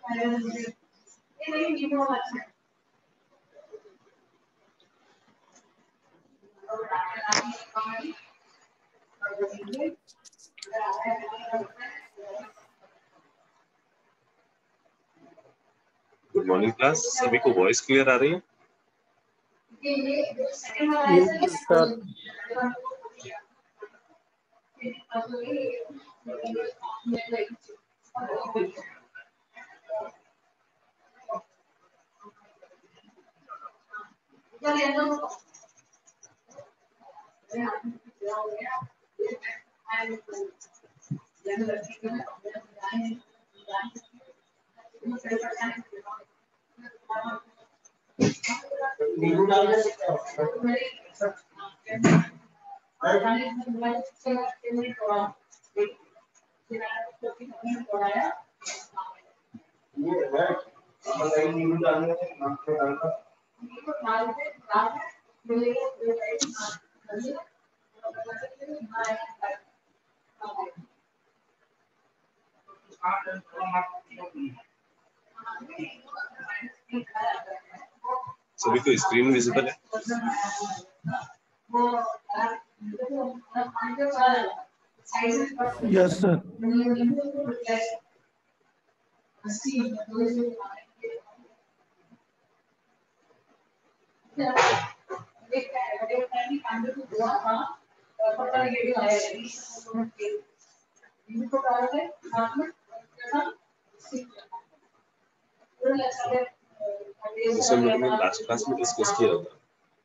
Good morning class, सभी को voice clear आ रही है? सर सभी को स्क्रीन विजिबल है? Yes sir. जैसे हम लोगों ने लास्ट क्लास में डिस्कस किया होगा,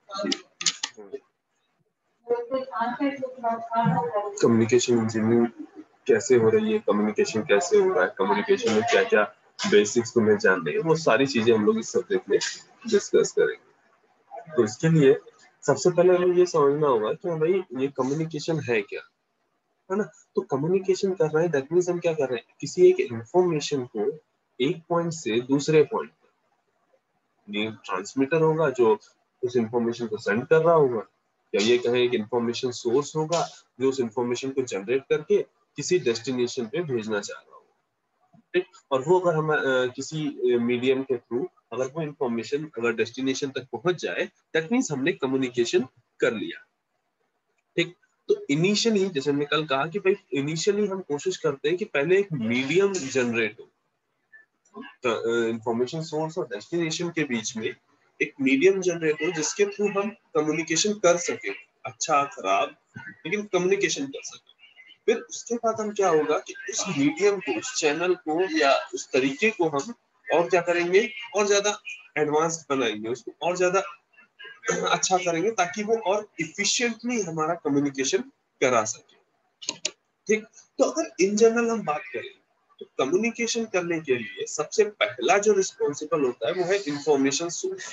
कम्युनिकेशन इंजीनियरिंग कैसे हो रही है, कम्युनिकेशन कैसे हो रहा है, कम्युनिकेशन में क्या क्या बेसिक्स तुम्हें जानने हैं, वो सारी चीजें हम लोग इस सब्जेक्ट में डिस्कस करेंगे। तो इसके लिए सबसे पहले हमें ये समझना होगा कि भाई ये कम्युनिकेशन है क्या, है ना। तो कम्युनिकेशन कर रहे हैं, दैट मींस हम क्या कर रहे हैं, किसी एक इंफॉर्मेशन को एक पॉइंट से दूसरे पॉइंट, ये ट्रांसमीटर होगा जो उस इंफॉर्मेशन को सेंड कर रहा होगा, या ये कहें एक इंफॉर्मेशन सोर्स होगा जो उस इंफॉर्मेशन को जनरेट करके किसी डेस्टिनेशन पे भेजना चाह रहा होगा, ठीक। और वो अगर हम किसी मीडियम के थ्रू अगर वो इंफॉर्मेशन अगर डेस्टिनेशन तक पहुंच जाए, दैट मींस हमने कम्युनिकेशन कर लिया, ठीक। तो इनिशियली जैसे हमने कल कहा कि भाई इनिशियली हम कोशिश करते हैं कि पहले एक मीडियम जनरेट हो, इंफॉर्मेशन सोर्स और डेस्टिनेशन के बीच में एक मीडियम जनरेट हो जिसके थ्रू हम कम्युनिकेशन कर सके, अच्छा खराब लेकिन कम्युनिकेशन कर सके। फिर उसके बाद हम क्या होगा कि उस मीडियम को, उस चैनल को या उस तरीके को हम और क्या करेंगे, और ज्यादा एडवांस बनाएंगे, उसको और ज्यादा अच्छा करेंगे ताकि वो और इफिशिएंटली हमारा कम्युनिकेशन करा सके, ठीक। तो अगर इन जनरल हम बात करें तो कम्युनिकेशन करने के लिए सबसे पहला जो रिस्पॉन्सिबल होता है वो है इंफॉर्मेशन सोर्स,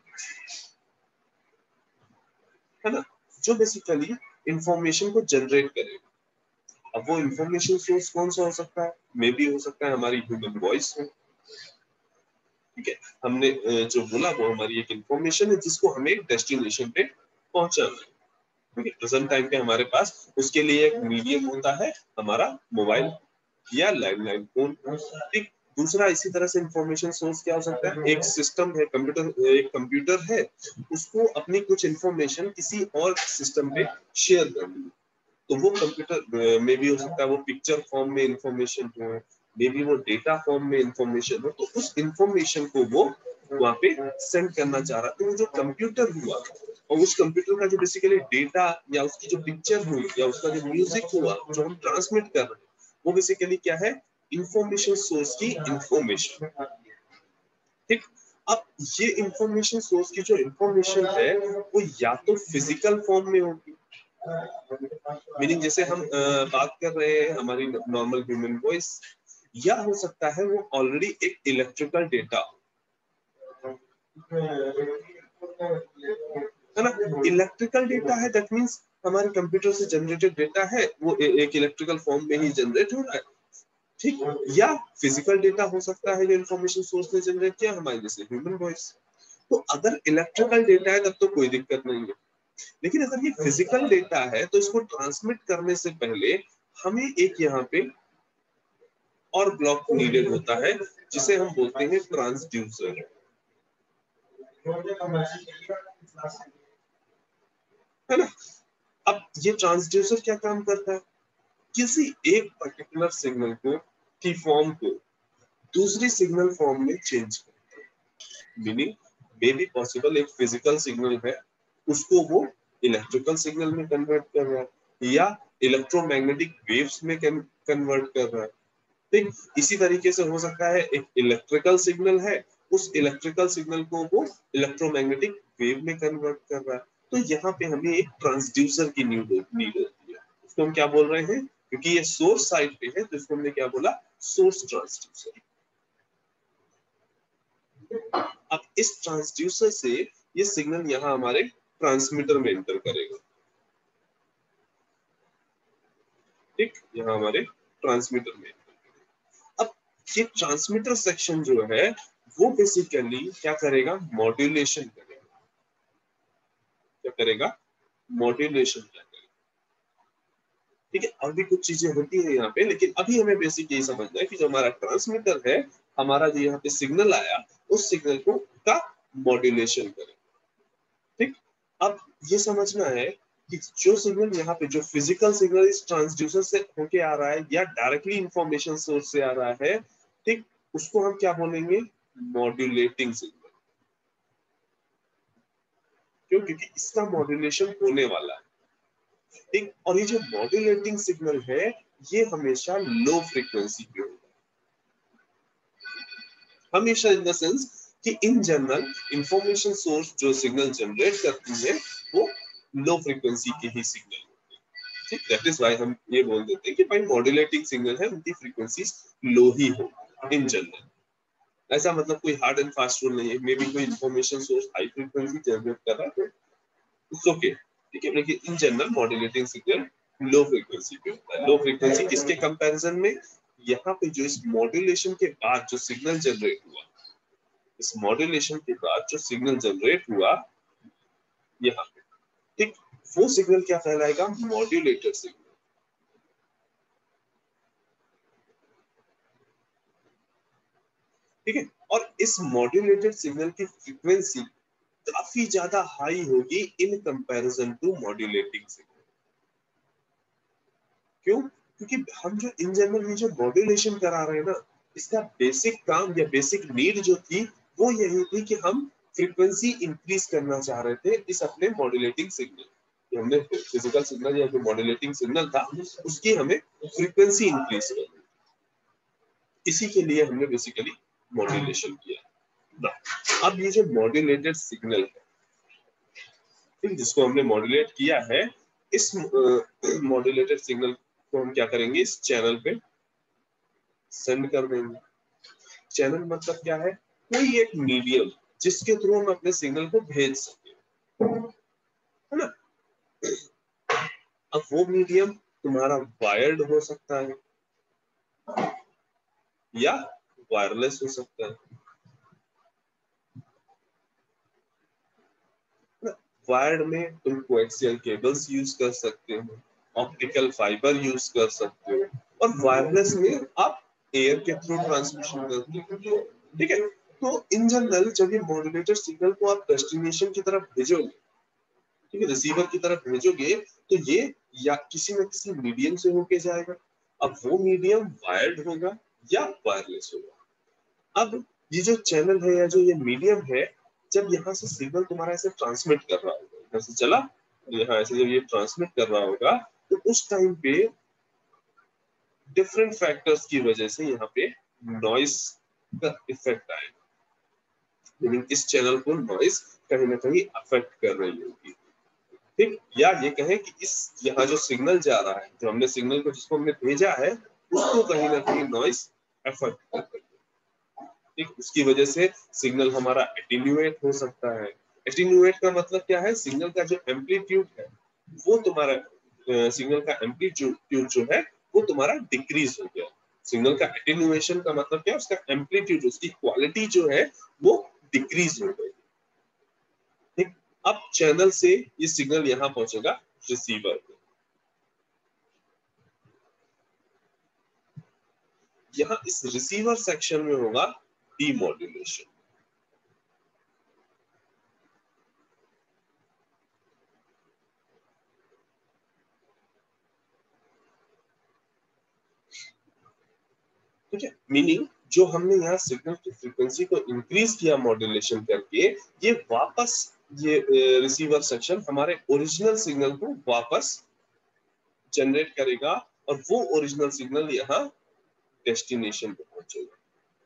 है ना, जो बेसिकली इंफॉर्मेशन को जनरेट करेगा। अब वो इंफॉर्मेशन सोर्स कौन सा हो सकता है, मे बी हो सकता है हमारी ह्यूमन वॉइस हो, ठीक है। हमने जो बोला वो हमारी एक इंफॉर्मेशन है जिसको हमें एक डेस्टिनेशन पे पहुंचाना है, ठीक है। प्रेजेंट टाइम पे हमारे पास उसके लिए एक मीडियम होता है हमारा मोबाइल या लैंडलाइन फोन, ठीक। दूसरा इसी तरह से इंफॉर्मेशन सोर्स क्या हो सकता है, एक सिस्टम है, एक कंप्यूटर है, उसको अपनी कुछ इंफॉर्मेशन किसी और सिस्टम पे शेयर करनी है, तो वो कंप्यूटर में भी हो सकता है वो पिक्चर फॉर्म में इंफॉर्मेशन हो, मे बी वो डेटा फॉर्म में इंफॉर्मेशन हो, तो उस इंफॉर्मेशन को वो वहां पे सेंड करना चाह रहा है। तो वो जो कंप्यूटर हुआ और उस कंप्यूटर का जो बेसिकली डेटा या उसकी जो पिक्चर हुई या उसका जो म्यूजिक हुआ जो हम ट्रांसमिट कर रहे हैं, वो बेसिकली क्या है, इंफॉर्मेशन सोर्स की इंफॉर्मेशन, ठीक। अब ये इंफॉर्मेशन सोर्स की जो इंफॉर्मेशन है वो या तो फिजिकल फॉर्म में होगी, मीनिंग जैसे हम बात कर रहे हैं हमारी नॉर्मल ह्यूमन वॉइस, या हो सकता है वो ऑलरेडी एक इलेक्ट्रिकल डेटा, है ना। इलेक्ट्रिकल डेटा है दैट मींस हमारे कंप्यूटर से जनरेटेड डेटा है, वो एक इलेक्ट्रिकल फॉर्म में ही जनरेट हो रहा है, ठीक। या फिजिकल डेटा हो सकता है जो इंफॉर्मेशन सोर्स ने जनरेट किया, हमारे जैसे ह्यूमन वॉइस। तो अगर इलेक्ट्रिकल डेटा है तब तो कोई दिक्कत नहीं है, लेकिन अगर ये फिजिकल डेटा है तो इसको ट्रांसमिट करने से पहले हमें एक यहाँ पे और ब्लॉक नीडेड होता है जिसे हम बोलते हैं ट्रांसड्यूसर, है ना। अब ये ट्रांसड्यूसर क्या काम करता है, किसी एक पर्टिकुलर सिग्नल को की फॉर्म को दूसरी सिग्नल फॉर्म में चेंज करता है। मीनिंग मे बी पॉसिबल एक फिजिकल सिग्नल है उसको वो इलेक्ट्रिकल सिग्नल में कन्वर्ट कर रहा है या इलेक्ट्रोमैग्नेटिक वेव्स में कन्वर्ट कर रहा है। ठीक इसी तरीके से हो सकता है एक इलेक्ट्रिकल सिग्नल है, उस इलेक्ट्रिकल सिग्नल को वो इलेक्ट्रोमैग्नेटिक वेव में कन्वर्ट कर रहा है। तो यहाँ पे हमें एक ट्रांसड्यूसर की नीड होती है। उसको हम क्या बोल रहे हैं, क्योंकि ये सोर्स साइड पे है तो इसको हमने क्या बोला, सोर्स ट्रांसड्यूसर। अब इस ट्रांसड्यूसर से ये सिग्नल यहाँ हमारे ट्रांसमीटर में एंटर करेगा। ठीक यहाँ हमारे ट्रांसमीटर में। अब ये ट्रांसमीटर सेक्शन जो है वो बेसिकली क्या करेगा, मॉड्यूलेशन करेगा। क्या करेगा, मॉड्यूलेशन करेगा। ठीक है, और भी कुछ चीजें होती है यहाँ पे, लेकिन अभी हमें बेसिक यही समझना है कि जो हमारा ट्रांसमीटर है, हमारा जो यहाँ पे सिग्नल आया उस सिग्नल को का मॉड्यूलेशन करेगा। ठीक, अब ये समझना है कि जो सिग्नल यहाँ पे जो फिजिकल सिग्नल इस ट्रांसड्यूसर से होके आ रहा है या डायरेक्टली इंफॉर्मेशन सोर्स से आ रहा है, ठीक, उसको हम क्या बोलेंगे, मॉड्यूलेटिंग सिग्नल। क्यों, क्योंकि इसका मॉड्यूलेशन होने वाला है। ठीक, और ये जो मॉड्यूलेटिंग सिग्नल है ये हमेशा लो फ्रीक्वेंसी पे होगा। हमेशा इन द सेंस कि इन जनरल इंफॉर्मेशन सोर्स जो सिग्नल जनरेट करती है वो लो फ्रीक्वेंसी के ही सिग्नल। ठीक, दैट इज व्हाई हम ये बोल देते हैं कि भाई मॉड्यूलेटिंग सिग्नल है उनकी फ्रीक्वेंसीज लो ही हो इन जनरल। ऐसा मतलब कोई हार्ड एंड फास्ट रूल नहीं है, मे बी कोई information source high frequency generate कर रहा है तो इट्स ओके। ठीक है, लेकिन in general modulating signal low frequency पे होता है। लो फ्रीक्वेंसी किसके कंपैरिजन में, यहाँ पे जो इस मॉड्यूलेशन के बाद जो सिग्नल जनरेट हुआ, इस मॉड्यूलेशन के बाद जो सिग्नल जनरेट हुआ यहाँ पे, ठीक, वो सिग्नल क्या कहलाएगा, मॉड्यूलेटेड सिग्नल। ठीक है, और इस मॉड्यूलेटेड सिग्नल की फ्रीक्वेंसी काफी ज्यादा हाई होगी in comparison to modulating signal. क्यों, क्योंकि हम जो इन जनरल ये जो मॉड्यूलेशन करा रहे हैं ना, इसका बेसिक काम या बेसिक नीड जो थी वो यही थी कि हम फ्रीक्वेंसी इंक्रीज करना चाह रहे थे इस अपने मॉड्यूलेटिंग सिग्नल। हमने फिजिकल सिग्नल या जो मॉड्यूलेटिंग सिग्नल था उसकी हमें फ्रीक्वेंसी इंक्रीज करनी, इसी के लिए हमने बेसिकली मॉड्यूलेशन किया ना। अब ये जो मॉड्यूलेटेड सिग्नल है, ठीक, जिसको हमने मॉड्यूलेट किया है, इस मॉड्यूलेटेड सिग्नल को हम क्या करेंगे, इस चैनल पे सेंड कर देंगे। चैनल मतलब क्या है, कोई एक मीडियम जिसके थ्रू हम अपने सिग्नल को भेज सके, है ना। अब वो मीडियम तुम्हारा वायर्ड हो सकता है या वायरलेस हो सकता है। वायर्ड में तुम कोएक्सियल केबल्स यूज कर सकते हो, ऑप्टिकल फाइबर यूज कर सकते हो, और वायरलेस में आप एयर के थ्रू ट्रांसमिशन करते हो। ठीक है, तो इन जनरल जब ये मॉड्यूलेटेड सिग्नल को आप डेस्टिनेशन की तरफ भेजोगे, ठीक है, रिसीवर की तरफ भेजोगे, तो ये या किसी न किसी मीडियम से होके जाएगा। अब वो मीडियम वायर्ड होगा या वायरलेस होगा। अब ये जो चैनल है या जो ये मीडियम है, जब यहाँ से सिग्नल तुम्हारा ऐसे ट्रांसमिट कर रहा होगा, यहाँ से चला यहाँ ऐसे जब ये ट्रांसमिट कर रहा होगा, तो उस टाइम पे डिफरेंट फैक्टर्स की वजह से यहाँ पे नॉइस का इफेक्ट आएगा। लेकिन इस चैनल को नॉइस कहीं ना कहीं अफेक्ट कर रही होगी। ठीक, या ये कहें कि इस यहाँ जो सिग्नल जा रहा है, जो हमने सिग्नल को जिसको हमने भेजा है उसको कहीं ना कहीं नॉइस अफेक्ट कर रही है। ठीक, उसकी वजह से सिग्नल हमारा एटीन्यूएट हो सकता है। एटीन्यूएट का मतलब क्या है, सिग्नल का जो एम्पलीट्यूड है वो तुम्हारा सिग्नल का एम्पलीट्यूड जो है वो तुम्हारा डिक्रीज हो गया। सिग्नल का एटीन्यूएशन का मतलब क्या है, उसका एम्पलीट्यूड, उसकी क्वालिटी जो है वो डिक्रीज हो गई। ठीक, अब चैनल से ये सिग्नल यहां पहुंचेगा रिसीवर को। यहाँ इस रिसीवर सेक्शन में होगा डीमॉड्यूलेशन। ठीक है, मीनिंग जो हमने यहाँ सिग्नल की फ्रीक्वेंसी को इंक्रीज किया मॉड्यूलेशन करके, ये वापस ये रिसीवर सेक्शन हमारे ओरिजिनल सिग्नल को वापस जनरेट करेगा और वो ओरिजिनल सिग्नल यहाँ डेस्टिनेशन पे पहुंचेगा।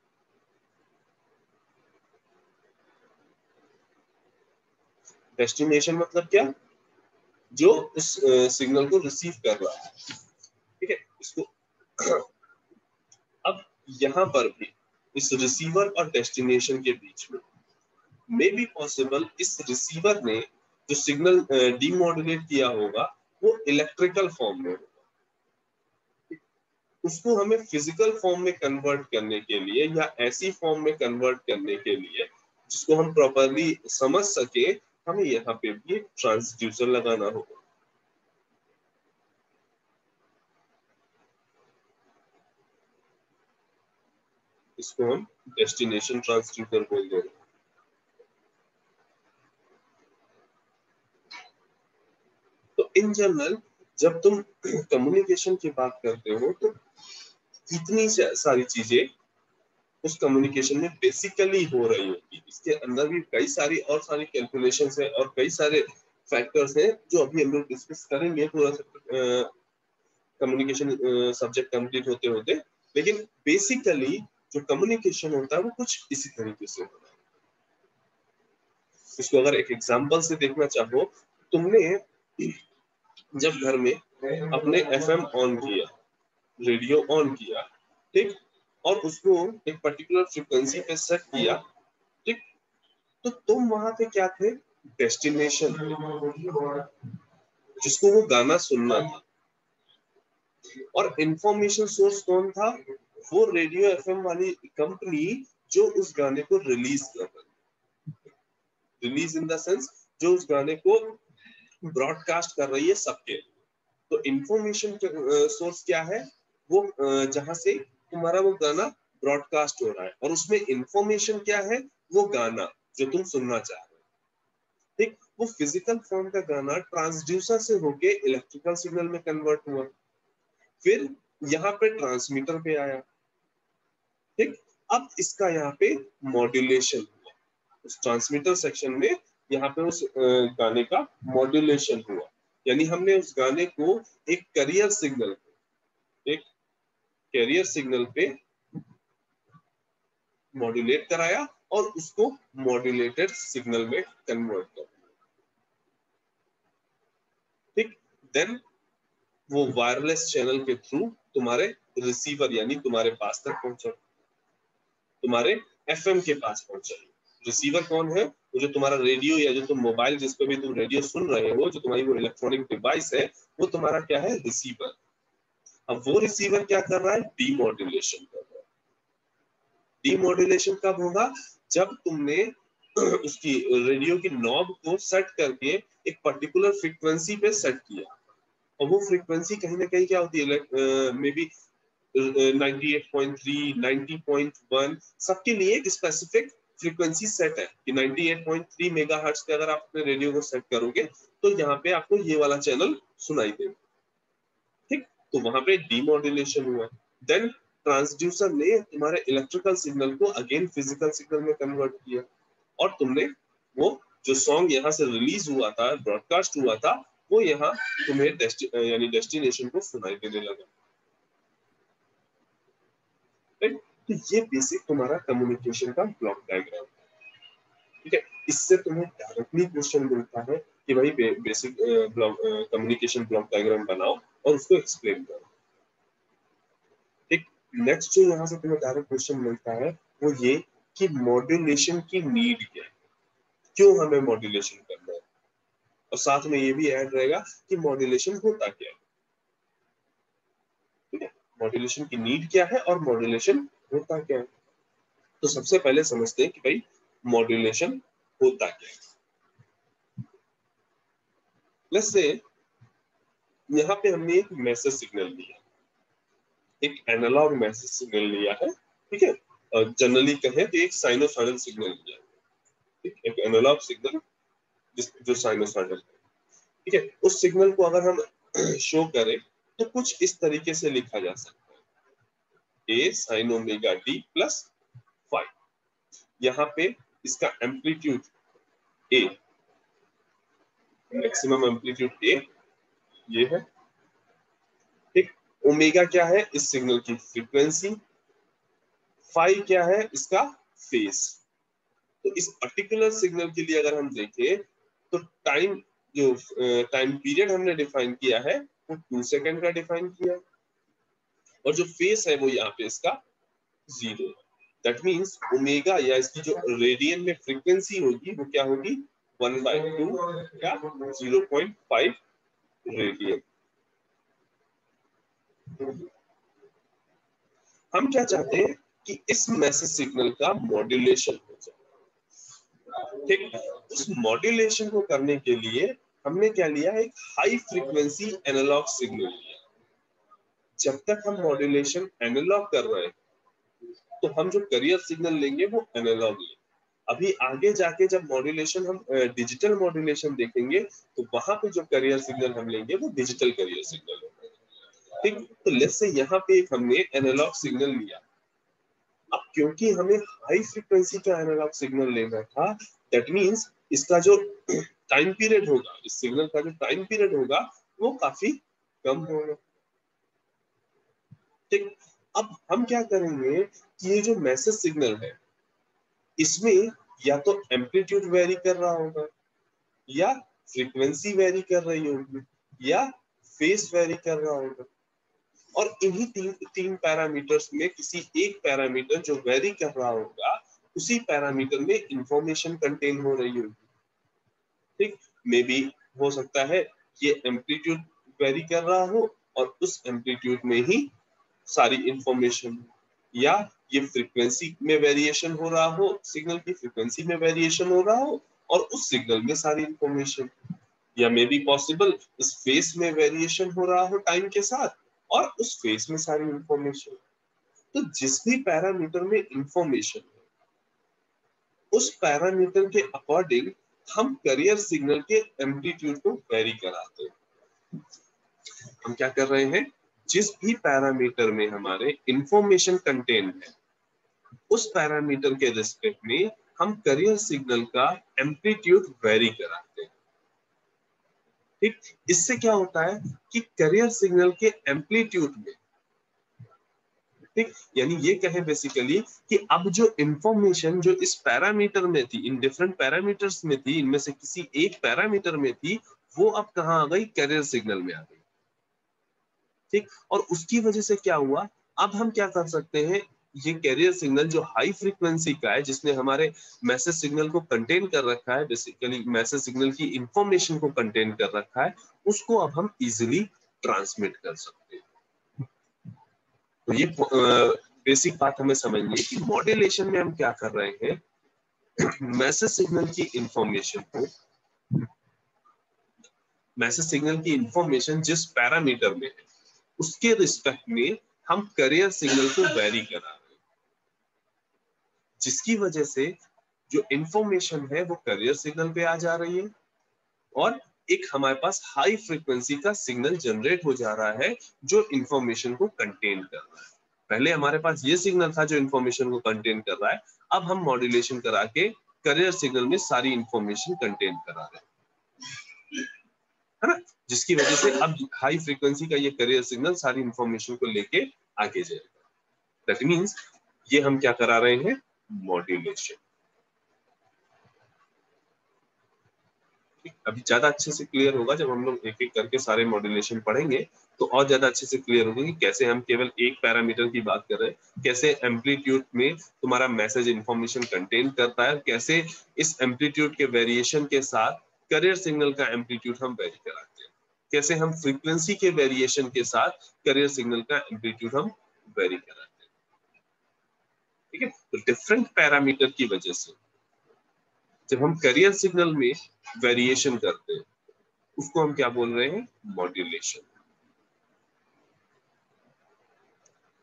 डेस्टिनेशन मतलब क्या? जो उस सिग्नल को रिसीव कर रहा है। ठीक है, इसको अब यहाँ पर भी इस रिसीवर और डेस्टिनेशन के बीच में मे बी पॉसिबल इस रिसीवर ने जो सिग्नल डीमॉड्यूलेट किया होगा वो इलेक्ट्रिकल फॉर्म में होगा, उसको हमें फिजिकल फॉर्म में कन्वर्ट करने के लिए या ऐसी फॉर्म में कन्वर्ट करने के लिए जिसको हम प्रॉपरली समझ सके, हमें यहाँ पे भी एक ट्रांसड्यूसर लगाना होगा। इसको हम डेस्टिनेशन ट्रांसड्यूसर बोल देंगे। तो इन जनरल जब तुम कम्युनिकेशन की बात करते हो तो इतनी सारी चीजें उस कम्युनिकेशन में बेसिकली हो रही होगी। इसके अंदर भी कई सारी और सारी कैलकुलेशंस है और कई सारे फैक्टर्स हैं जो अभी हम लोग डिस्कस करेंगे पूरा कम्युनिकेशन सब्जेक्ट कंप्लीट होते होते। लेकिन बेसिकली जो कम्युनिकेशन होता है वो कुछ इसी तरीके से होता है। इसको अगर एक एग्जांपल से देखना चाहो, तुमने जब घर में अपने एफएम ऑन किया, रेडियो ऑन किया, ठीक, और उसको एक पर्टिकुलर फ्रीक्वेंसी पे सेट किया, ठीक, तो तुम वहां पे क्या थे? डेस्टिनेशन, जिसको वो गाना सुनना था। और इंफॉर्मेशन सोर्स कौन था? वो रेडियो एफएम वाली कंपनी जो उस गाने को रिलीज कर रही, रिलीज इन द सेंस जो उस गाने को ब्रॉडकास्ट कर रही है सबके। तो इंफॉर्मेशन सोर्स क्या है? वो जहां से तुम्हारा वो गाना ब्रॉडकास्ट हो रहा है, और उसमें इंफॉर्मेशन क्या है? वो गाना जो तुम सुनना चाह रहे हो। ठीक, वो फिजिकल फॉर्म का गाना ट्रांसड्यूसर से होके इलेक्ट्रिकल सिग्नल में कन्वर्ट हुआ, फिर यहाँ पे ट्रांसमीटर पे आया। ठीक, अब इसका यहाँ पे मॉड्यूलेशन हुआ, उस ट्रांसमीटर सेक्शन में यहाँ पे उस गाने का मॉड्यूलेशन हुआ, यानी हमने उस गाने को एक कैरियर सिग्नल, एक कैरियर सिग्नल पे मॉड्यूलेट कराया और उसको मॉड्यूलेटेड सिग्नल में कन्वर्ट कर दिया। ठीक, देन वो वायरलेस चैनल के थ्रू तुम्हारे रिसीवर यानी तुम्हारे पास तक पहुंचा, तुम्हारे एफएम के पास पहुंचा। रिसीवर कौन है? वो जो तुम्हारा रेडियो या जो तुम मोबाइल जिस पे भी तुम रेडियो सुन रहे हो, जो तुम्हारी वो इलेक्ट्रॉनिक डिवाइस है, वो तुम्हारा क्या है? रिसीवर। अब वो रिसीवर क्या कर रहा है? डीमॉड्यूलेशन कर रहा है। डीमॉड्यूलेशन कब होगा? जब तुमने उसकी रेडियो की नॉब को सेट करके एक पर्टिकुलर फ्रीक्वेंसी पे सेट किया, और वो फ्रीक्वेंसी कहीं ना कहीं क्या होती है? मे बी 98.3, 90.1, सबके लिए एक स्पेसिफिक फ्रीक्वेंसी सेट है कि 98.3 मेगाहर्ट्ज पे अगर आप अपने रेडियो को सेट करोगे तो यहाँ पे आपको ये वाला चैनल सुनाई देगा। ठीक, तो वहां पे डीमॉड्यूलेशन हुआ। देन ट्रांसड्यूसर ने तुम्हारे इलेक्ट्रिकल सिग्नल को अगेन फिजिकल सिग्नल में कन्वर्ट किया, और तुमने वो जो सॉन्ग यहाँ से रिलीज हुआ था, ब्रॉडकास्ट हुआ था, वो यहाँ तुम्हें यानी डेस्टिनेशन को सुनाई देने लगा। राइट, तो ये बेसिक तुम्हारा कम्युनिकेशन का ब्लॉक डायग्राम है। ठीक है, इससे तुम्हें डायरेक्टली क्वेश्चन मिलता है कि भाई बेसिक कम्युनिकेशन ब्लॉक डायग्राम बनाओ और उसको एक्सप्लेन करो। ठीक, नेक्स्ट जो यहाँ से तुम्हें डायरेक्ट क्वेश्चन मिलता है वो ये कि मॉड्यूलेशन की नीड क्या है, क्यों हमें मॉड्यूलेशन करना है, और साथ में ये भी ऐड रहेगा कि मॉड्यूलेशन होता क्या है। ठीक है, मॉड्यूलेशन की नीड क्या है और मॉड्यूलेशन होता क्या है। तो सबसे पहले समझते हैं कि भाई मॉड्यूलेशन होता क्या है। लेट्स से यहाँ पे हमने एक मैसेज सिग्नल दिया, एक एनालॉग मैसेज सिग्नल लिया है, ठीक है, जनरली कहें तो एक साइनोसॉइडल सिग्नल लिया है, ठीक, एक एनालॉग सिग्नल जो साइनोसॉइडल है, ठीक है। उस सिग्नल को अगर हम शो करें तो कुछ इस तरीके से लिखा जा सकता है, A sine omega t plus five. यहाँ पे इसका amplitude A, maximum amplitude A ये है, ठीक। ओमेगा क्या है इस सिग्नल की फ्रीक्वेंसी, फाइव क्या है इसका फेस। तो इस पर्टिकुलर सिग्नल के लिए अगर हम देखें तो टाइम, जो टाइम पीरियड हमने डिफाइन किया है वो 2 सेकंड का डिफाइन किया है, और जो फेस है वो यहाँ पे इसका 0। दैट मीन्स ओमेगा या इसकी जो रेडियन में फ्रीक्वेंसी होगी वो क्या होगी 1/2 या 0.5 रेडियन। हम क्या चाहते हैं कि इस मैसेज सिग्नल का मॉड्यूलेशन हो जाए, ठीक। उस मॉड्यूलेशन को करने के लिए हमने क्या लिया, एक हाई फ्रीक्वेंसी एनालॉग सिग्नल लिया। जब तक हम मॉड्यूलेशन एनालॉग कर रहे हैं तो हम जो करियर सिग्नल लेंगे वो एनालॉग लेंगे। अभी आगे जाके जब मॉड्यूलेशन हम डिजिटल मॉड्यूलेशन देखेंगे तो वहां पे जो करियर सिग्नल हम लेंगे वो डिजिटल करियर सिग्नल होगा, ठीक। तो लेट्स से यहाँ पे एक हमने एनालॉग सिग्नल लिया। अब क्योंकि हमें हाई फ्रीक्वेंसी का एनालॉग सिग्नल लेना था, दैट मींस इसका जो टाइम पीरियड होगा, इस सिग्नल का जो टाइम पीरियड होगा वो काफी कम होगा, ठीक। अब हम क्या करेंगे कि ये जो मैसेज सिग्नल है इसमें या तो एम्पलीट्यूड वेरी कर रहा होगा, या फ्रीक्वेंसी वेरी कर रही होगी, या फेस वेरी कर रहा होगा, और इन्हीं तीन पैरामीटर्स में किसी एक पैरामीटर जो वेरी कर रहा होगा उसी पैरामीटर में इंफॉर्मेशन कंटेन हो रही होगी, ठीक। मे बी हो सकता है ये एम्पलीट्यूड वेरी कर रहा हो और उस एम्पलीट्यूड में ही सारी इंफॉर्मेशन, या ये फ्रीक्वेंसी में वेरिएशन हो रहा हो, सिग्नल की फ्रीक्वेंसी में वेरिएशन हो रहा हो और उस सिग्नल में सारी इंफॉर्मेशन, या मे बी पॉसिबल इस फेस में वेरिएशन हो रहा हो टाइम के साथ और उस फेस में सारी इंफॉर्मेशन। तो जिस भी पैरामीटर में इंफॉर्मेशन उस पैरामीटर के अकॉर्डिंग हम करियर सिग्नल के एम्पलीट्यूड को वेरी कराते हैं। हम क्या कर रहे हैं, जिस भी पैरामीटर में हमारे इंफॉर्मेशन कंटेन है उस पैरामीटर के रिस्पेक्ट में हम करियर सिग्नल का एम्पलीट्यूड वेरी कराते हैं, ठीक। इससे क्या होता है कि करियर सिग्नल के एम्पलीट्यूड में, ठीक, यानी ये कहें बेसिकली कि अब जो इंफॉर्मेशन जो इस पैरामीटर में थी, इन डिफरेंट पैरामीटर्स में थी, इनमें से किसी एक पैरामीटर में थी, वो अब कहाँ आ गई, करियर सिग्नल में आ गई, ठीक। और उसकी वजह से क्या हुआ, अब हम क्या कर सकते हैं, ये कैरियर सिग्नल जो हाई फ्रीक्वेंसी का है जिसने हमारे मैसेज सिग्नल को कंटेन कर रखा है, बेसिकली मैसेज सिग्नल की इंफॉर्मेशन को कंटेन कर रखा है, उसको अब हम इजिली ट्रांसमिट कर सकते हैं। तो ये बेसिक बात हमें समझनी है कि मॉड्यूलेशन में हम क्या कर रहे हैं, मैसेज सिग्नल की इंफॉर्मेशन को, मैसेज सिग्नल की इंफॉर्मेशन जिस पैरामीटर में है उसके रिस्पेक्ट में हम करियर सिग्नल को वेरी करा रहे हैं, जिसकी वजह से जो इंफॉर्मेशन है वो करियर सिग्नल पे आ जा रही है और एक हमारे पास हाई फ्रीक्वेंसी का सिग्नल जनरेट हो जा रहा है जो इंफॉर्मेशन को कंटेन कर रहा है। पहले हमारे पास ये सिग्नल था जो इंफॉर्मेशन को कंटेन कर रहा है, अब हम मॉड्यूलेशन करा के करियर सिग्नल में सारी इंफॉर्मेशन कंटेन करा रहे हैं, है ना, जिसकी वजह से अब हाई फ्रीक्वेंसी का ये करियर सिग्नल सारी इंफॉर्मेशन को लेके आगे जाएगा। दैट मींस ये हम क्या करा रहे हैं, मॉड्यूलेशन। अभी ज्यादा अच्छे से क्लियर होगा जब हम लोग एक एक करके सारे मॉड्यूलेशन पढ़ेंगे, तो और ज्यादा अच्छे से क्लियर होगा कि कैसे हम केवल एक पैरामीटर की बात कर रहे हैं, कैसे एम्पलीट्यूड में तुम्हारा मैसेज इंफॉर्मेशन कंटेन करता है, कैसे इस एम्पलीट्यूड के वेरिएशन के साथ करियर सिग्नल का एम्पलीट्यूड हम वेरी कराते हैं, कैसे हम फ्रीक्वेंसी के वेरिएशन के साथ करियर सिग्नल का एम्पलीट्यूड हम वेरी कराते हैं, ठीक है। तो डिफरेंट पैरामीटर की वजह से जब हम करियर सिग्नल में वेरिएशन करते हैं उसको हम क्या बोल रहे हैं, मॉड्यूलेशन।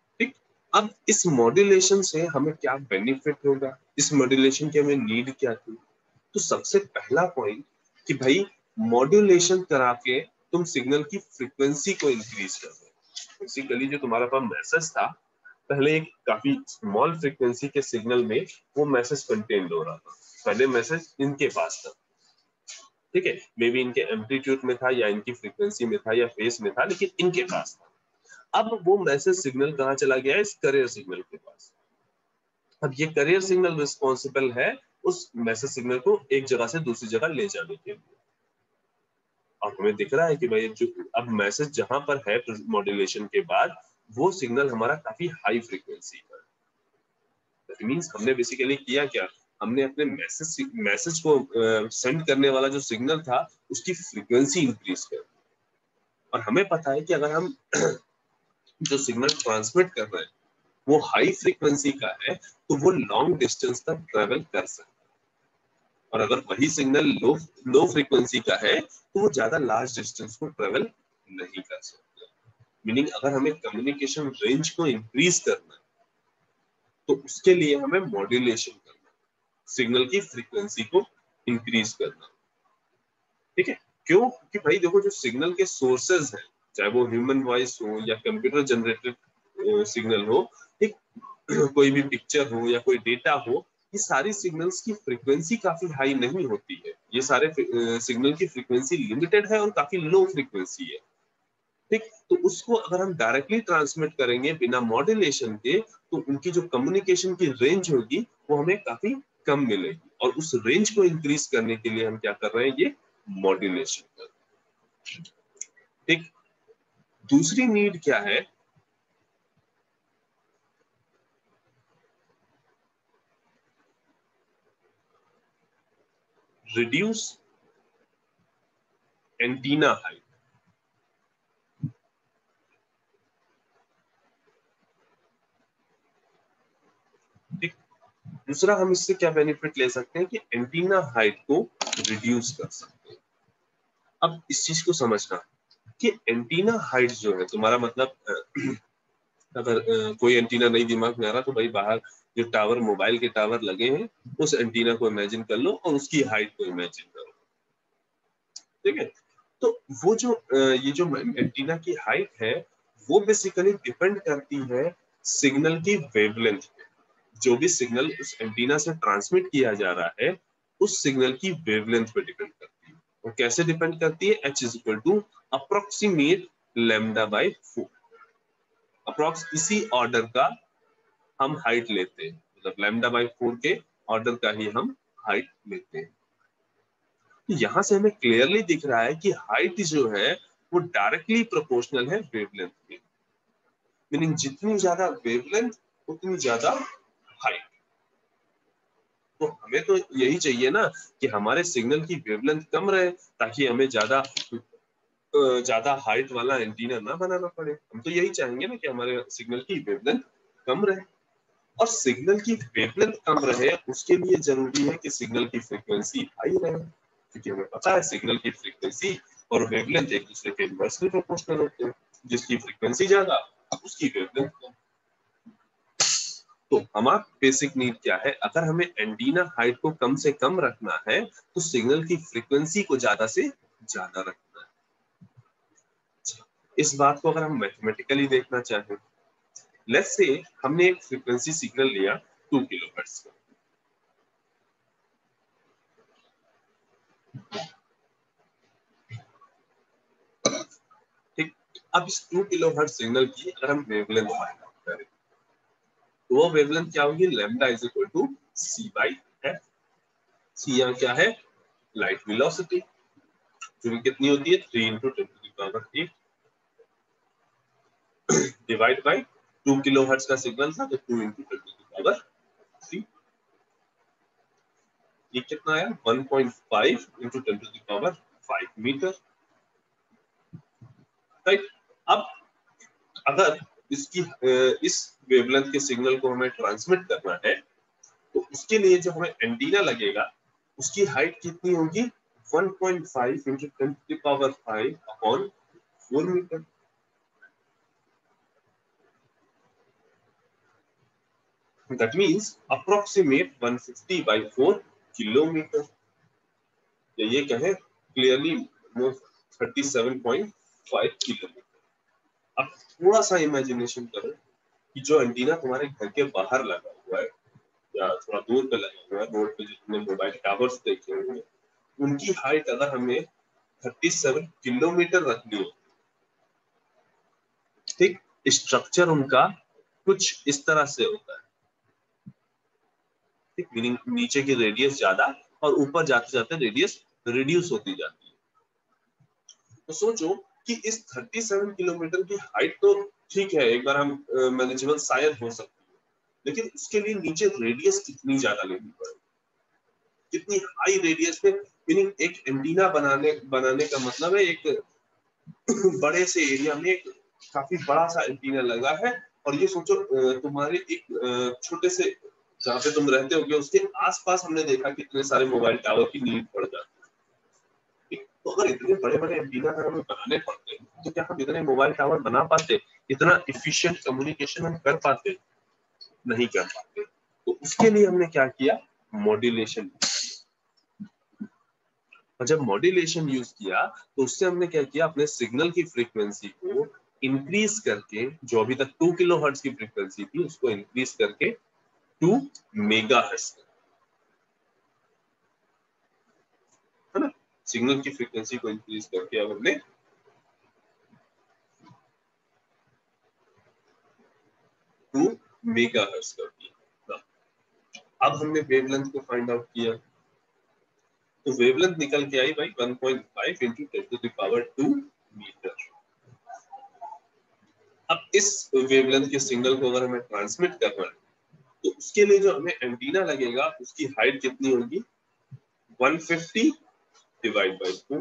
अब इस मॉड्यूलेशन से हमें क्या बेनिफिट होगा, इस मॉड्यूलेशन की हमें नीड क्या थी? तो सबसे पहला पॉइंट कि भाई मॉड्यूलेशन करा के तुम सिग्नल की फ्रीक्वेंसी को इंक्रीज कर दो। बेसिकली जो तुम्हारा पास मैसेज था पहले एक काफी स्मॉल फ्रीक्वेंसी के सिग्नल में वो मैसेज कंटेन्ड हो रहा था। पहले मैसेज इनके पास था, ठीक है, मे बी इनके एम्पलीट्यूड में था या इनकी फ्रीक्वेंसी में था या फेस में था, लेकिन इनके पास था। अब वो मैसेज सिग्नल कहाँ चला गया है? इस करियर सिग्नल के पास। अब ये करियर सिग्नल रिस्पॉन्सिबल है उस मैसेज सिग्नल को एक जगह से दूसरी जगह ले जाने के लिए। अब हमें दिख रहा है कि भाई जो अब मैसेज जहां पर है मॉड्यूलेशन के बाद, वो सिग्नल हमारा काफी हाई फ्रीक्वेंसी का है। दैट मींस हमने बेसिकली किया क्या, हमने अपने मैसेज को सेंड करने वाला जो सिग्नल था उसकी फ्रीक्वेंसी इंक्रीज कर दी। और हमें पता है कि अगर हम जो सिग्नल ट्रांसमिट कर रहे हैं वो हाई फ्रीक्वेंसी का है तो वो लॉन्ग डिस्टेंस तक ट्रेवल कर सकता है, और अगर वही सिग्नल लो लो फ्रीक्वेंसी का है तो वो ज्यादा लार्ज डिस्टेंस को ट्रेवल नहीं कर सकता। मीनिंग अगर हमें कम्युनिकेशन रेंज को इंक्रीज करना है तो उसके लिए हमें मॉड्यूलेशन करना, सिग्नल की फ्रीक्वेंसी को इंक्रीज करना, ठीक है। क्यों? कि भाई देखो जो सिग्नल के सोर्सेज हैं, चाहे वो ह्यूमन वॉइस हो या कंप्यूटर जनरेटेड सिग्नल हो, ठीक, कोई भी पिक्चर हो या कोई डेटा हो, ये सारी सिग्नल्स की फ्रीक्वेंसी काफी हाई नहीं होती है। ये सारे सिग्नल की फ्रीक्वेंसी लिमिटेड है और काफी लो फ्रीक्वेंसी है, ठीक। तो उसको अगर हम डायरेक्टली ट्रांसमिट करेंगे बिना मॉड्यूलेशन के तो उनकी जो कम्युनिकेशन की रेंज होगी वो हमें काफी कम मिलेगी, और उस रेंज को इंक्रीज करने के लिए हम क्या कर रहे हैं, ये मॉड्यूलेशन कर रहे हैं, ठीक। दूसरी नीड क्या है? रिड्यूस एंटीना हाइट, ठीक। दूसरा हम इससे क्या बेनिफिट ले सकते हैं कि एंटीना हाइट को रिड्यूस कर सकते हैं। अब इस चीज को समझना कि एंटीना हाइट जो है, तुम्हारा मतलब अगर कोई एंटीना नहीं दिमाग में आ रहा तो भाई बाहर जो टावर, मोबाइल के टावर लगे हैं, उस एंटीना को इमेजिन कर लो और उसकी हाइट को इमेजिन करो, ठीक है। तो वो जो ये जो एंटीना की हाइट है वो बेसिकली डिपेंड करती है सिग्नल की वेवलेंथ पे। जो भी सिग्नल उस एंटीना से ट्रांसमिट किया जा रहा है उस सिग्नल की वेवलेंथ पे डिपेंड करती है। और कैसे डिपेंड करती है? h is equal to approximate lambda by 4। Approx इसी ऑर्डर का हम हाइट लेते हैं, मतलब लैम्डा बाई 4 के ऑर्डर का ही हम हाइट लेते हैं। तो यहां से हमें क्लियरली दिख रहा है कि हाइट जो है वो डायरेक्टली प्रोपोर्शनल है वेवलेंथ के। मीनिंग जितनी ज्यादा वेवलेंथ उतनी ज्यादा हाइट। तो हमें तो यही चाहिए ना कि हमारे सिग्नल की वेवलेंथ कम रहे ताकि हमें ज्यादा हाइट वाला एंटीना ना बनाना पड़े। हम तो यही चाहेंगे ना कि हमारे सिग्नल की वेवलेंथ कम रहे, और सिग्नल की वेवलेंथ कम रहे उसके लिए जरूरी है कि सिग्नल की फ्रीक्वेंसी हाई रहे, क्योंकि हमें पता है सिग्नल की फ्रीक्वेंसी और वेवलेंथ एक दूसरे के इनवर्सली प्रोपोर्शनल होते हैं। जिसकी फ्रीक्वेंसी ज्यादा उसकी वेवलेंथ कम। तो हमारा बेसिक नीड क्या है? अगर हमें एंटीना हाइट को कम से कम रखना है तो सिग्नल की फ्रीक्वेंसी को ज्यादा से ज्यादा रखना है। इस बात को अगर हम मैथमेटिकली देखना चाहें, लेट्स से हमने एक फ्रीक्वेंसी सिग्नल लिया 2 किलोहर्ट्ज का, ठीक। अब इस 2 किलोहर्ट्ज सिग्नल की अगर हम वेवलेंथ फाइंड आउट करें तो वो वेवलेंथ क्या होगी? Lambda is equal to c by f. C यहाँ क्या है? लाइट वेलोसिटी, जो कि कितनी होती है 3 into 10 to the power 8 divide by 2 kilohertz का सिग्नल था तो 2 इंटू 10 टू द पावर 3। ये कितना आया? 1.5 into 10 to the power 5 metre, right. अब अगर इस वेवलेंथ के सिग्नल को हमें ट्रांसमिट करना है तो उसके लिए जो हमें एंटीना लगेगा उसकी हाइट कितनी होगी? 1.5 into 10 to the power 5 upon 4 metre. That means approximate 150 by 4 kilometre, ये कहें क्लियरली 37.5 किलोमीटर। अब थोड़ा सा इमेजिनेशन करो कि जो एंटीना तुम्हारे घर के बाहर लगा हुआ है या थोड़ा दूर पे लगा हुआ है, रोड पे जितने मोबाइल टावर्स देखे होंगे, उनकी हाइट अगर हमें 37 किलोमीटर रखनी हो, ठीक, स्ट्रक्चर उनका कुछ इस तरह से होता है, ठीक, मीनिंग नीचे की रेडियस ज्यादा और ऊपर जाते जाते रेडियस रिड्यूस होती जाती है। तो सोचो कि इस 37 किलोमीटर की हाइट तो ठीक है, एक बार हम मैनेजेबल शायद हो सकती है, लेकिन उसके लिए नीचे रेडियस कितनी ज्यादा लेनी पड़ेगी, कितनी हाई रेडियस पे, मीनिंग एक एंटीना बनाने का मतलब है एक बड़े से एरिया में एक काफी बड़ा सा एंटीना लगा है, और ये सोचो तुम्हारे एक छोटे से जहाँ पे तुम रहते होगे उसके आसपास हमने देखा कितने सारे मोबाइल टावर की नीड पड़ जाती है। तो अगर इतने बड़े बड़े एंटीना अगर हमें बनाने पड़ते तो क्या हम इतने मोबाइल टावर बना पाते, इतना इफिशिएंट कम्युनिकेशन हम कर पाते? नहीं कर पाते। तो उसके लिए हमने क्या किया, मॉड्यूलेशन। और जब मॉड्यूलेशन यूज किया तो उससे हमने क्या किया, अपने सिग्नल की फ्रीक्वेंसी को इंक्रीज करके, जो अभी तक 2 किलोहर्ट्ज की फ्रीक्वेंसी थी उसको इंक्रीज करके 2 मेगाहर्ट्ज, है ना, सिग्नल की फ्रीक्वेंसी को इंक्रीज करके अब हमने 2 मेगाहर्ट्ज कर दिया। अब हमने वेवलेंथ को फाइंड आउट किया, तो वेवलेंथ निकल के आई भाई 1.5 into 10⁻² मीटर। अब इस वेवलेंथ के सिग्नल को अगर हमें ट्रांसमिट करना है तो उसके लिए जो हमें एंटीना लगेगा उसकी हाइट कितनी होगी, 150 divide by 2,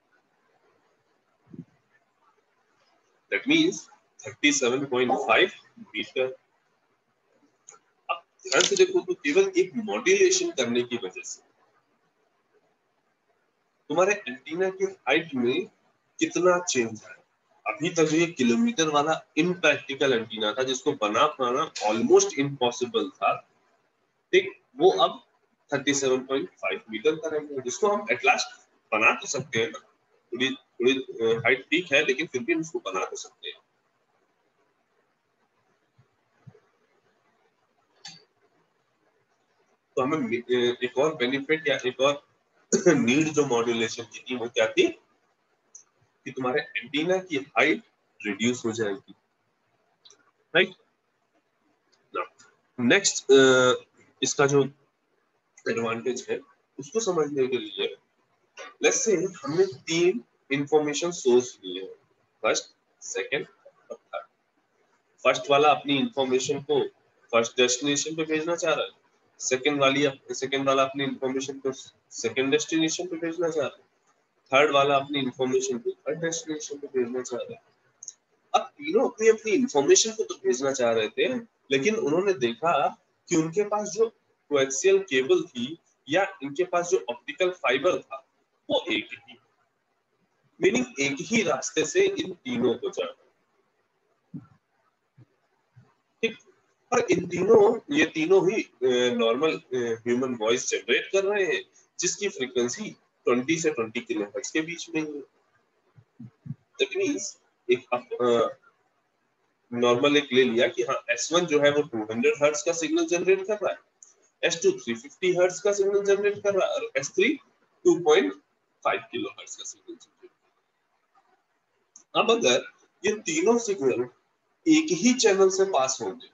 that means 37.5 metre. अब ध्यान से देखो तो केवल एक मॉड्यूलेशन करने की वजह से तुम्हारे एंटीना की हाइट में कितना चेंज है। अभी तक ये किलोमीटर वाला इम्प्रैक्टिकल एंटीना था जिसको बना पाना ऑलमोस्ट इम्पॉसिबल था, ठीक, वो अब 37.5 मीटर का रहेगा, जिसको हम एट लास्ट बना तो सकते हैं ना, थोड़ी थोड़ी हाइट ठीक है लेकिन फिर भी हम उसको बना तो सकते हैं। तो हमें एक और बेनिफिट या एक और नीड जो मॉड्यूलेशन की थी वो क्या थी, कि तुम्हारे एंटीना की हाइट रिड्यूस हो जाएगी, राइट। नेक्स्ट इसका जो एडवांटेज है उसको समझने के लिए लेट्स से हमने 3 इंफॉर्मेशन सोर्स लिए हैं, फर्स्ट, सेकंड और थर्ड। फर्स्ट वाला अपनी इंफॉर्मेशन को फर्स्ट डेस्टिनेशन पे भेजना चाह रहा है, सेकंड वाला अपनी इंफॉर्मेशन को सेकंड डेस्टिनेशन पे भेजना चाह रहा है, थर्ड वाला अपनी इंफॉर्मेशन को थर्ड डेस्टिनेशन पे भेजना चाह रहा है। अब तीनों अपनी अपनी इंफॉर्मेशन को तो भेजना चाह रहे थे, लेकिन उन्होंने देखा कि उनके पास जो कोएक्सियल केबल थी या इनके पास जो ऑप्टिकल फाइबर था वो एक ही, मीनिंग एक ही रास्ते से इन तीनों को जाना, ठीक। और इन तीनों, ये तीनों ही नॉर्मल ह्यूमन वॉइस जनरेट कर रहे हैं जिसकी फ्रीक्वेंसी 20 से 20 किलोहर्ट्ज के बीच में है। दैट मींस एक नॉर्मल एक ले लिया कि हाँ S1 जो है वो 200 हर्ट्ज का सिग्नल जनरेट कर रहा है, S2 350 हर्ट्ज का सिग्नल जनरेट कर रहा है और S3 2.5 किलोहर्ट्ज का सिग्नल जनरेट। अब अगर ये तीनों सिग्नल एक ही चैनल से पास होंगे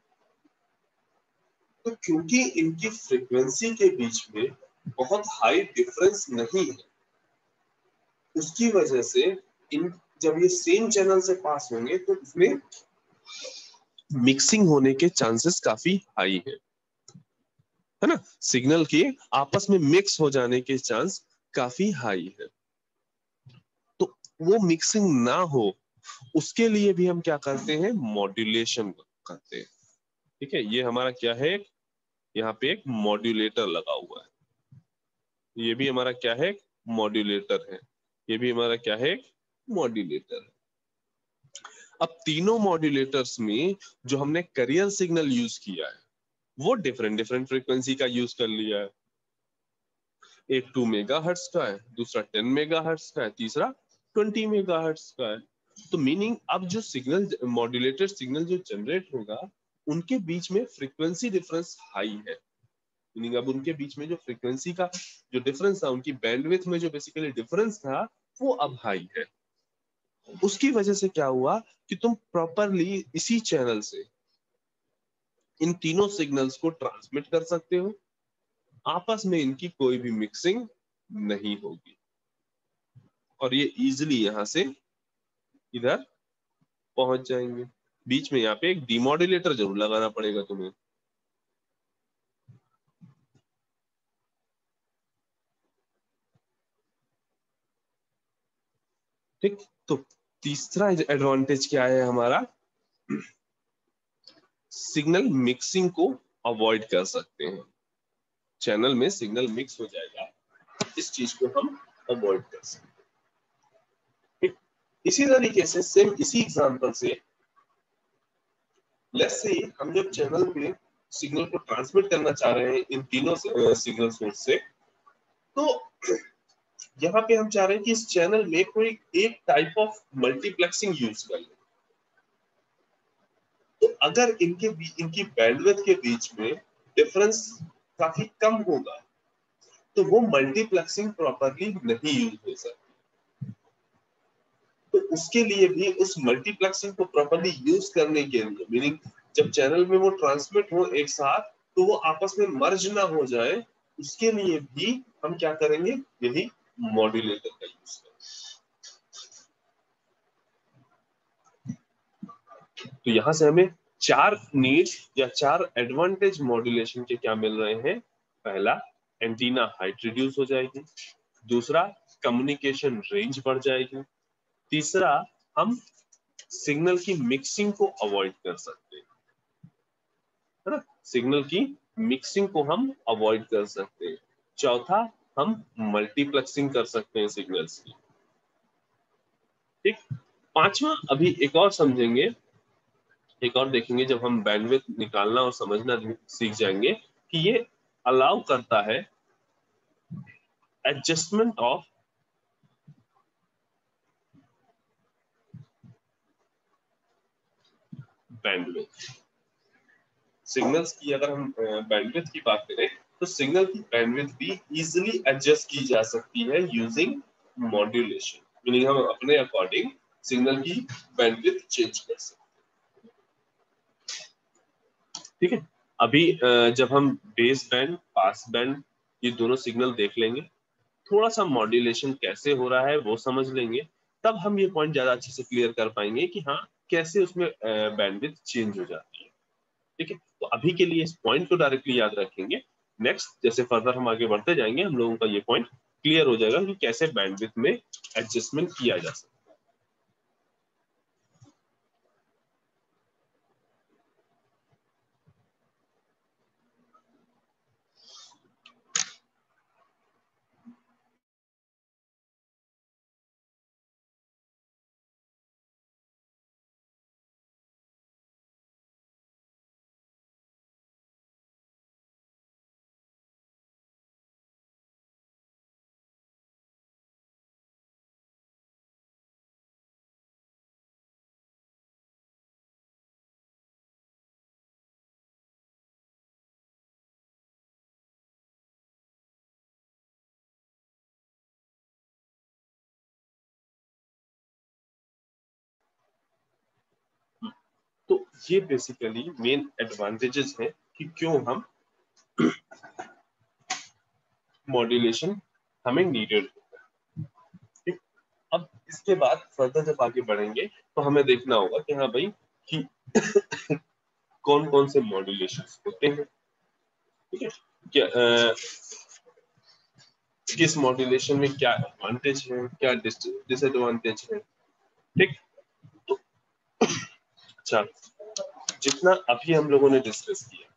तो क्योंकि इनकी फ्रीक्वेंसी के बीच में बहुत हाई डिफरेंस नहीं है, उसकी वजह से इन जब ये सेम चैनल से पास होंगे तो उसमें मिक्सिंग होने के चांसेस काफी हाई है ना, सिग्नल के आपस में मिक्स हो जाने के चांस काफी हाई है। तो वो मिक्सिंग ना हो उसके लिए भी हम क्या करते हैं, मॉड्यूलेशन करते हैं, ठीक है। ये हमारा क्या है, यहाँ पे एक मॉड्यूलेटर लगा हुआ है, ये भी हमारा क्या है, मॉड्यूलेटर है, ये भी हमारा क्या है, मॉड्यूलेटर है। अब तीनों मॉड्यूलेटर्स में जो हमने कैरियर सिग्नल यूज किया है वो डिफरेंट डिफरेंट फ्रीक्वेंसी का यूज कर लिया है। एक 2 मेगाहर्ट्ज का है, दूसरा 10 मेगाहर्ट्ज का है, तीसरा 20 मेगाहर्ट्ज का है। तो मीनिंग अब जो सिग्नल मॉड्यूलेटेड सिग्नल जो जनरेट होगा उनके बीच में फ्रीक्वेंसी डिफरेंस हाई है। मीनिंग अब उनके बीच में जो फ्रीक्वेंसी का जो डिफरेंस था, उनकी बैंडविड्थ में जो बेसिकली डिफरेंस था वो अब हाई है। उसकी वजह से क्या हुआ कि तुम प्रॉपरली इसी चैनल से इन तीनों सिग्नल्स को ट्रांसमिट कर सकते हो, आपस में इनकी कोई भी मिक्सिंग नहीं होगी और ये इजिली यहां से इधर पहुंच जाएंगे। बीच में यहाँ पे एक डिमॉड्यूलेटर जरूर लगाना पड़ेगा तुम्हें। ठीक, तो तीसरा एडवांटेज क्या है हमारा, सिग्नल मिक्सिंग को अवॉइड कर सकते हैं। चैनल में सिग्नल मिक्स हो जाएगा, इस चीज को हम अवॉइड कर सकते हैं। ठीक? इसी तरीके से सेम इसी एग्जांपल से लेट्स से हम जब चैनल में सिग्नल को ट्रांसमिट करना चाह रहे हैं इन तीनों सिग्नल सोर्स से, तो यहाँ पे हम चाह रहे हैं कि इस चैनल में कोई एक टाइप ऑफ मल्टीप्लेक्सिंग यूज कर ले। तो अगर इनकी बैंडविड्थ के बीच में डिफरेंस काफी कम होगा तो वो मल्टीप्लेक्सिंग प्रॉपरली नहीं यूज हो सकती। तो उसके लिए भी उस मल्टीप्लेक्सिंग को प्रॉपरली यूज करने के लिए, मीनिंग जब चैनल में वो ट्रांसमिट हो एक साथ तो वो आपस में मर्ज ना हो जाए, उसके लिए भी हम क्या करेंगे, यही मॉड्यूलेटर का यूज करेंगे। तो यहां से हमें 4 नीड या 4 एडवांटेज मॉड्यूलेशन के क्या मिल रहे हैं। पहला, एंटीना हाइट रिड्यूस हो जाएगी। दूसरा, कम्युनिकेशन रेंज बढ़ जाएगी। तीसरा, हम सिग्नल की मिक्सिंग को अवॉइड कर सकते हैं, है ना, सिग्नल की मिक्सिंग को हम अवॉइड कर सकते हैं। चौथा, हम मल्टीप्लेक्सिंग कर सकते हैं सिग्नल्स की। ठीक, पांचवा अभी एक और समझेंगे, एक और देखेंगे जब हम बैंडविड्थ निकालना और समझना सीख जाएंगे कि ये अलाउ करता है एडजस्टमेंट ऑफ बैंडविड्थ। सिग्नल्स की अगर हम बैंडविड्थ की बात करें तो सिग्नल की बैंडविड्थ भी इजीली एडजस्ट की जा सकती है यूजिंग मॉड्यूलेशन। मीनिंग हम अपने अकॉर्डिंग सिग्नल की बैंडविड्थ चेंज कर सकते हैं। ठीक है, अभी जब हम बेस बैंड पास बैंड ये दोनों सिग्नल देख लेंगे, थोड़ा सा मॉड्यूलेशन कैसे हो रहा है वो समझ लेंगे, तब हम ये पॉइंट ज्यादा अच्छे से क्लियर कर पाएंगे कि हाँ कैसे उसमें बैंडविड्थ चेंज हो जाती है। ठीक है, तो अभी के लिए इस पॉइंट को डायरेक्टली याद रखेंगे। नेक्स्ट जैसे फर्दर हम आगे बढ़ते जाएंगे हम लोगों का ये पॉइंट क्लियर हो जाएगा कि कैसे बैंडविड्थ में एडजस्टमेंट किया जा सकता है। तो ये बेसिकली मेन एडवांटेजेस हैं कि क्यों हम मॉड्यूलेशन हमें नीडेड होता है। ठीक, अब इसके बाद फर्दर जब आगे बढ़ेंगे तो हमें देखना होगा कि हाँ भाई कि कौन कौन से मॉड्यूलेशन होते हैं। ठीक है, क्या किस मॉड्यूलेशन में क्या एडवांटेज है, क्या डिसएडवांटेज है। ठीक, तो अच्छा, जितना अभी हम लोगों ने डिस्कस किया